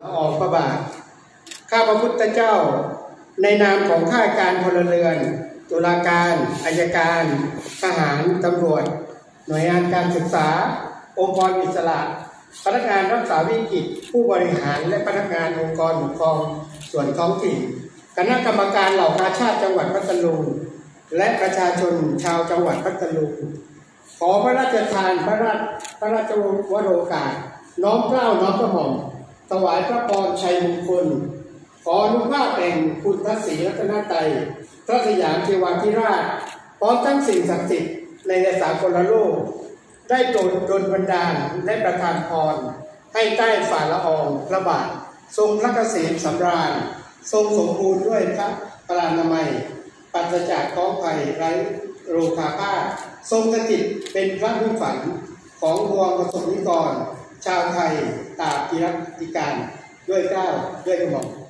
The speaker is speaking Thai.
ออกพระบาทข้าพระพุทธเจ้าในนามของข้าราชการพลเรือนตุลาการอัยการทหารตำรวจหน่วยงานการศึกษาองค์กรอิสระพนักงานรักษาวิกฤตผู้บริหารและพนักงานองค์กรปกครองส่วนท้องถิ่นคณะกรรมการเหล่ากาชาดจังหวัดพัทลุงและประชาชนชาวจังหวัดพัทลุงขอพระราชทานพระราชวโรกาสน้อมเกล้าน้อมกระหม่อมถวายพระพรชัยมงคลขออนุภาพแห่งคุณพระศรีรัตนตรัยพระสยามเทวาธิราชพร้อมทั้งสิ่งศักดิ์สิทธิ์ในสากลโลกได้โปรดดลบันดาลและประทานพรให้ใต้ฝ่าละอองพระบาททรงพระเกษมสำราญทรงสมบูรณ์ด้วยพระพลานามัยปราศจากท้องภัยไร้โรคาพาธทรงสถิตเป็นพระผู้ฝันของดวงประสบนิกรชาวไทยตราบกิรติการด้วยเกล้าด้วยกระหม่อม